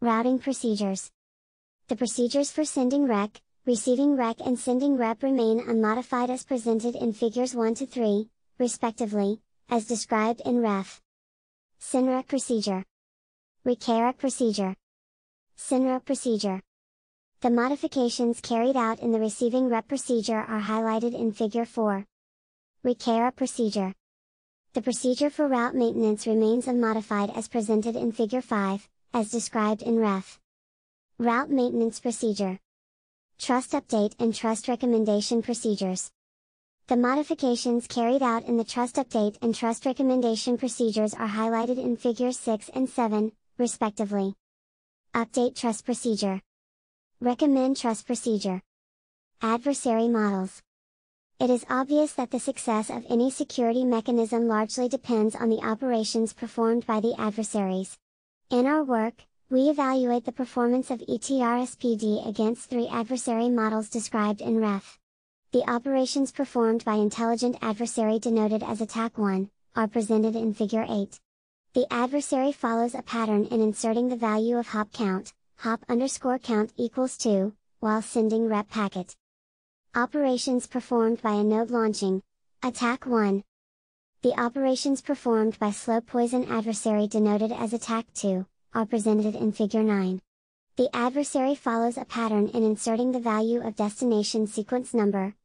Routing procedures. The procedures for sending rec, receiving rec and sending rep remain unmodified as presented in figures 1 to 3, respectively, as described in Ref. SendRec procedure. RecRec procedure. SendRep procedure. The modifications carried out in the receiving rep procedure are highlighted in figure 4. RecRep procedure. The procedure for route maintenance remains unmodified as presented in figure 5, as described in Ref. Route maintenance procedure. Trust update and trust recommendation procedures. The modifications carried out in the trust update and trust recommendation procedures are highlighted in figures 6 and 7, respectively. Update trust procedure. Recommend trust procedure. Adversary models. It is obvious that the success of any security mechanism largely depends on the operations performed by the adversaries. In our work, we evaluate the performance of ETRSPD against 3 adversary models described in Ref. The operations performed by intelligent adversary denoted as attack 1, are presented in figure 8. The adversary follows a pattern in inserting the value of hop count, hop_count equals 2, while sending rep packet. Operations performed by a node launching, attack 1. The operations performed by slow poison adversary denoted as attack 2, are presented in figure 9. The adversary follows a pattern in inserting the value of destination sequence number,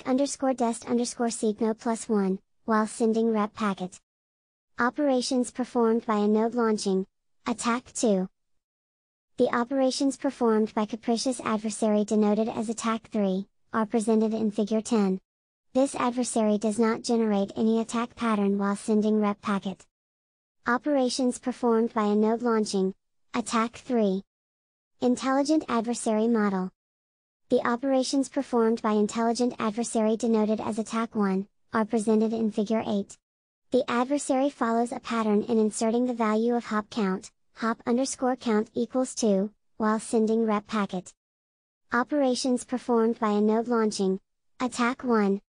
rec_dest_seq plus 1, while sending rep packet. Operations performed by a node launching, attack 2. The operations performed by capricious adversary denoted as attack 3, are presented in figure 10. This adversary does not generate any attack pattern while sending rep packet. Operations performed by a node launching, attack 3. Intelligent adversary model. The operations performed by intelligent adversary denoted as attack 1, are presented in figure 8. The adversary follows a pattern in inserting the value of hop count, hop_count equals 2, while sending rep packet. Operations performed by a node launching, attack 1.